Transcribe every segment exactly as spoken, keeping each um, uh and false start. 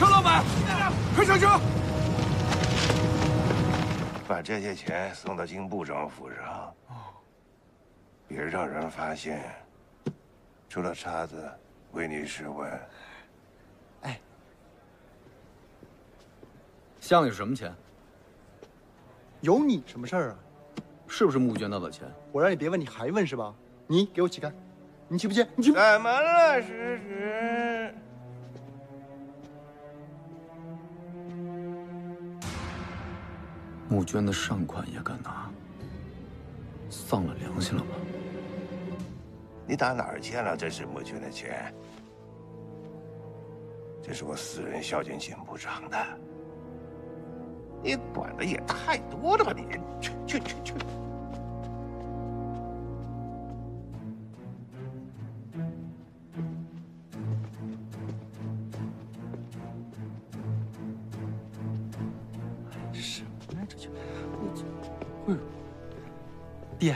佘老板，快上车！ 把这些钱送到金部长府上，别让人发现出了岔子，为你试问。 哎， 乡里是什么钱？ 有你什么事儿啊？ 是不是募捐到的钱？ 我让你别问，你还问是吧？你给我起开！你去不去？你去不？ 怎么了，石石？ 募捐的善款也敢拿，丧了良心了吧？ 你打哪儿欠了这是募捐的钱？这是我私人孝敬金部长的。你管的也太多了吧你！去去去去！ 什么呀？这就我这，哎呦，爹，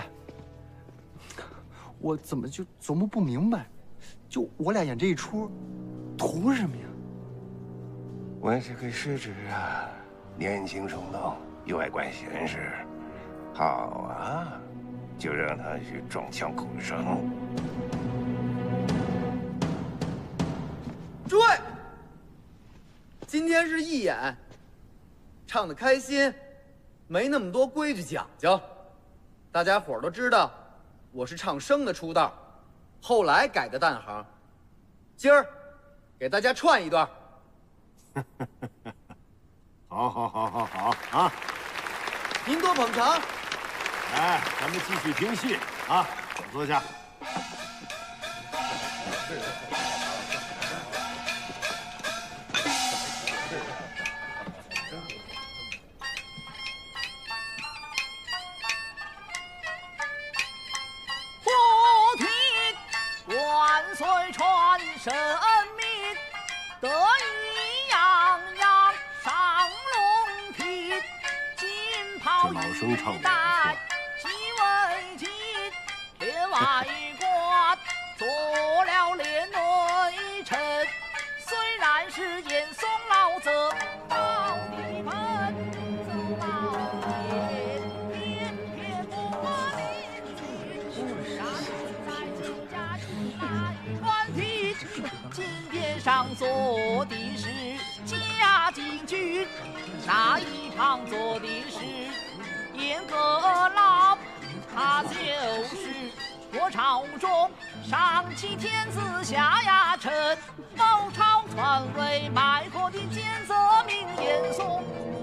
我怎么就琢磨不明白？就我俩演这一出，图什么呀？ 我这个师侄啊，年轻冲动，又爱管闲事，好啊，就让他去撞枪苦生。 诸位，今天是义演，唱得开心，没那么多规矩讲究。大家伙儿都知道，我是唱生的出道，后来改的旦行。今儿给大家串一段。 好，好，好，好，好啊！ 您多捧场。 来，咱们继续听戏啊！请坐下。 佛听万岁传神明，得意洋洋上龙庭，金袍玉带几为金，连外官做了连内臣，虽然是严嵩老贼到底门，走到夜，偏偏不临山在金家去来乱听，金殿上坐的是嘉靖君，那一旁坐的是严阁老，他就是我朝中上欺天子下压臣，谋朝篡位卖国的奸贼名严嵩。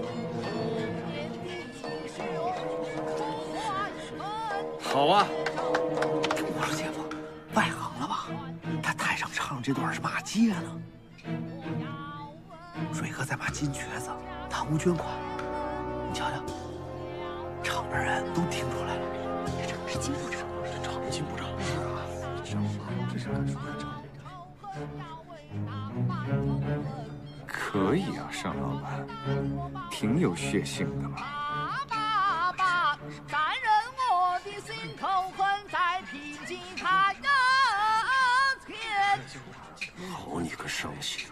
好啊！ 我说姐夫，外行了吧？他台上唱这段是骂街呢。瑞哥在骂金瘸子贪污捐款，你瞧瞧，场边人都听出来了，这唱是金部长，这唱金部长是啊，这是看出来唱。 可以啊，尚老板，挺有血性的嘛。 爸爸，但愿我的心头恨在平静开的天。 好你个生性！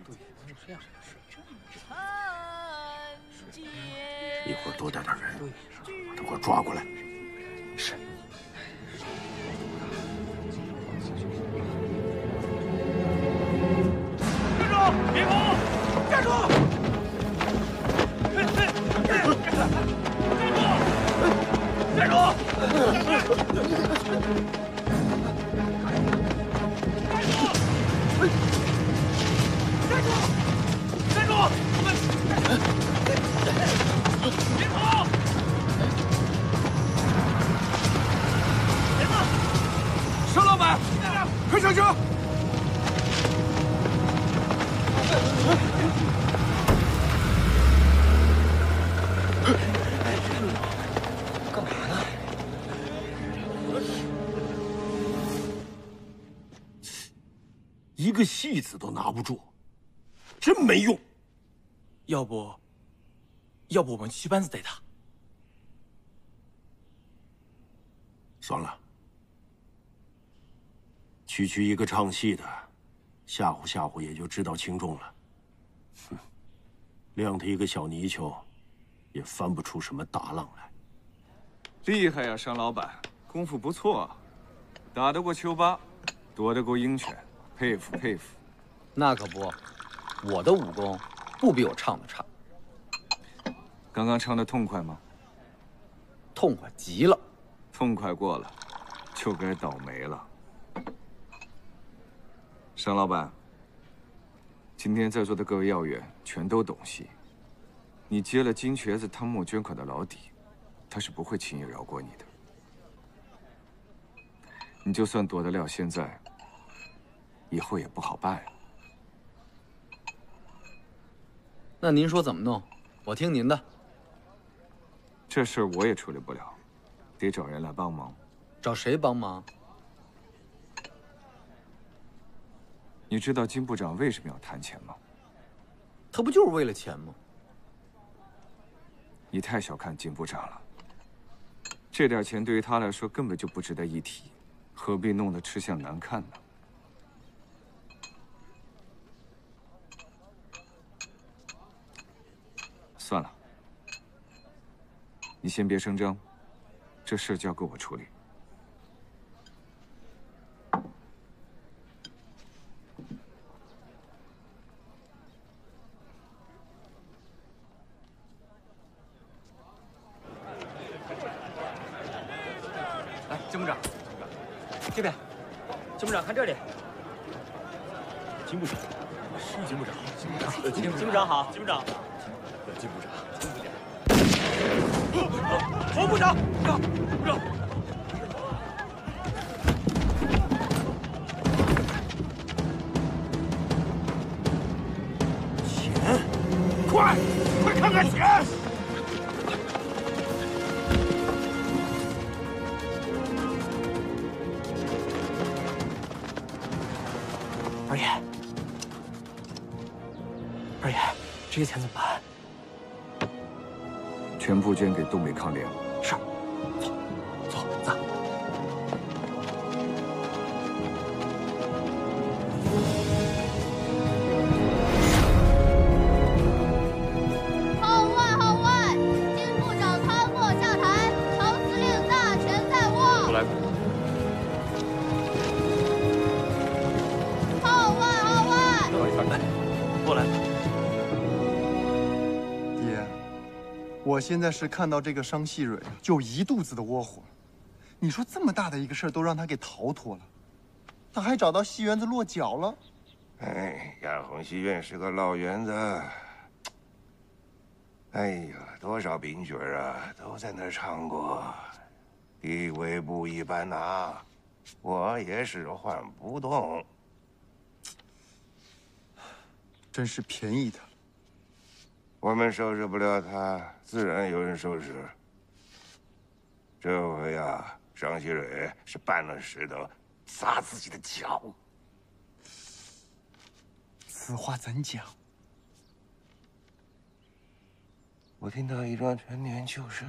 一会儿多带点人，把他给我抓过来。 是。 站住！别跑！站住！站住！站住！站住！我们别跑！ 佘老板，快上车！ 干嘛呢？ 一个戏子都拿不住，真没用。 要不，要不我们去班子逮他？ 算了，区区一个唱戏的，吓唬吓唬也就知道轻重了。 哼，亮他一个小泥鳅，也翻不出什么大浪来。 厉害呀，商老板，功夫不错啊，打得过丘八，躲得过鹰犬，佩服佩服。 那可不，我的武功不比我唱的差。 刚刚唱的痛快吗？ 痛快极了。 痛快过了，就该倒霉了。商老板，今天在座的各位要员全都懂戏，你接了金瘸子汤墨捐款的老底，他是不会轻易饶过你的。你就算躲得了现在，以后也不好办。 那您说怎么弄？我听您的。 这事儿我也处理不了，得找人来帮忙。 找谁帮忙？ 你知道金部长为什么要谈钱吗？ 他不就是为了钱吗？ 你太小看金部长了，这点钱对于他来说根本就不值得一提，何必弄得吃相难看呢？算了，你先别声张，这事交给我处理。 来，金部长，这边，金部长看这里。 金部长，是金部长，金部长， 金金部长好，金部长， 金部长， 金部长， 侯部长，让让。 钱，快，快看看钱！ 二爷，二爷，这些钱怎么办？ 全部捐给东北抗联。 是，走，走，走。 号外号外！金部长汤墨下台，曹司令大权在握。 来。 号外号外！ 来，过来。 爹，我现在是看到这个商细蕊就一肚子的窝火。你说这么大的一个事儿都让他给逃脱了，他还找到戏园子落脚了。 哎，亚红戏院是个老园子。哎呀，多少名角啊，都在那儿唱过，地位不一般呐，我也是唤不动。 真是便宜他了。 我们收拾不了他，自然有人收拾。这回啊，商细蕊是搬了石头砸自己的脚。 此话怎讲？ 我听到一桩陈年旧事。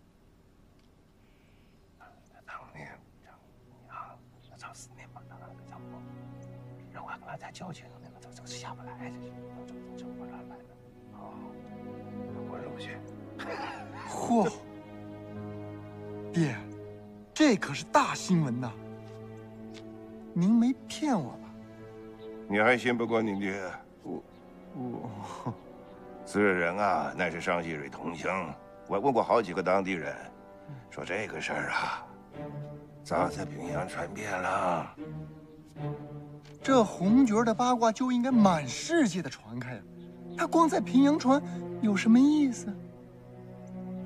当年，啊，曹司令把他那个叫我，让我跟他交情，那个这这下不来，这这这不来来的。哦，我入去。 嚯！爹，这可是大新闻呐！您没骗我吧？ 你还信不过你爹？ 我我。 此人啊，乃是商细蕊同乡。我问过好几个当地人，说这个事儿啊，早在平阳传遍了。 这红角的八卦就应该满世界的传开呀，他光在平阳传，有什么意思？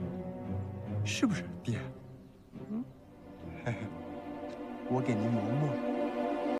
是不是，爹？嗯，嘿嘿，我给您磨墨。